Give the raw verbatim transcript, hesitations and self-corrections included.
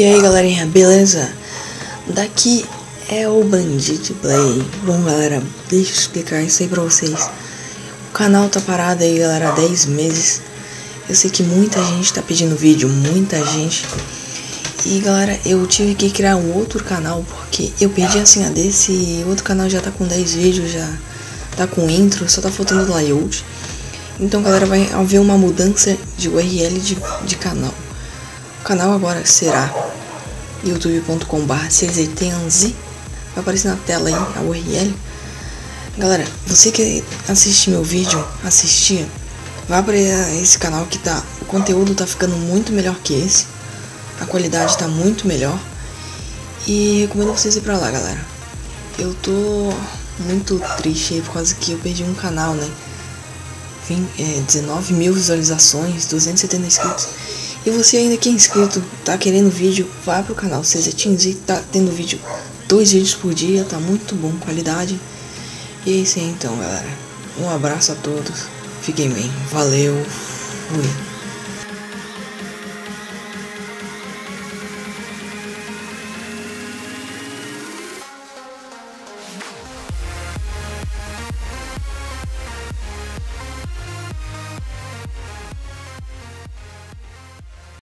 E aí galerinha, beleza? Daqui é o Bandit Play. Bom galera, deixa eu explicar isso aí pra vocês. O canal tá parado aí galera há dez meses. Eu sei que muita gente tá pedindo vídeo, muita gente. E galera, eu tive que criar um outro canal porque eu perdi a senha desse. E outro canal já tá com dez vídeos, já tá com intro, só tá faltando layout. Então galera, vai haver uma mudança de U R L de, de canal. O canal agora será youtube ponto com barra vai aparecer na tela aí a U R L. Galera, você que assiste meu vídeo, assistir, vá para esse canal que tá, o conteúdo tá ficando muito melhor que esse, a qualidade tá muito melhor, e recomendo vocês ir pra lá galera. Eu tô muito triste aí por causa que eu perdi um canal, né? Vim, é, dezenove mil visualizações, duzentos e setenta inscritos. E você ainda que é inscrito, tá querendo vídeo, vá pro canal Cezetins, tá tendo vídeo, dois vídeos por dia, tá muito bom, qualidade. E é isso aí então galera, um abraço a todos, fiquem bem, valeu, fui.